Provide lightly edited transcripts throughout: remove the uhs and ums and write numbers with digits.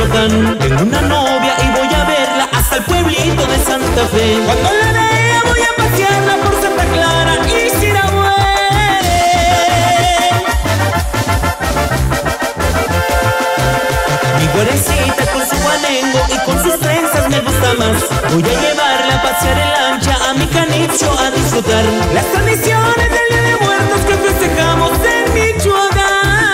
Michoacán. Tengo una novia y voy a verla hasta el pueblito de Santa Fe. Cuando la vea voy a pasearla por Santa Clara y Sirahuén. Mi güerecita con su guanengo y con sus trenzas me gusta más. Voy a llevarla a pasear en lancha a mi Canitzo a disfrutar las tradiciones del Día de Muertos que festejamos en Michoacán.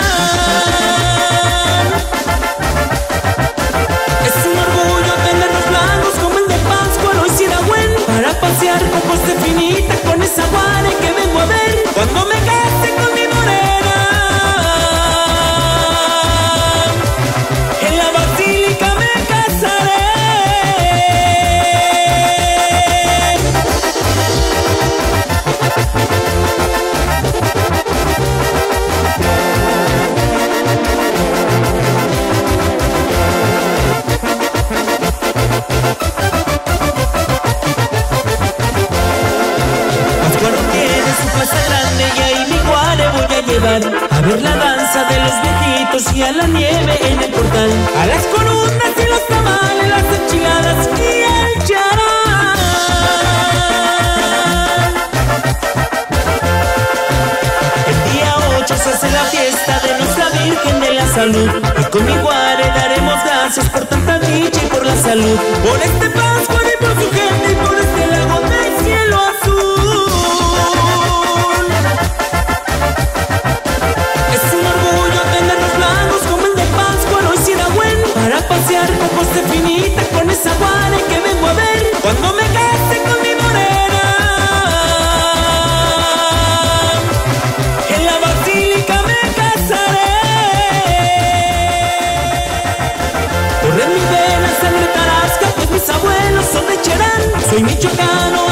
Es un orgullo tenerlos blancos como el de Pátzcuaro y Sirahuén, para pasear con Costa Infinita con esa guare que vengo a ver cuando me case con mi morena. En la basílica me casaré. Pátzcuaro tiene su plaza grande y ahí mi guare voy a llevar a ver la danza de los viejitos y a la nieve en el portal, a las corundas y los tamales, las enchiladas y el charán. El día 8 se hace la fiesta de nuestra Virgen de la Salud y con mi guare daremos gracias por tanta dicha y por la salud, por este Pátzcuaro y por su gente y por este lago del cielo azul. Es un orgullo tenerlos blancos como el de Pátzcuaro y Sirahuén, para pasear con Costa Infinita con esa guare que vengo a ver cuando me case con mi morena. En la basílica me casaré. Corre en mi vena sangre tarasca, pues mis abuelos son de Cherán. Soy michoacano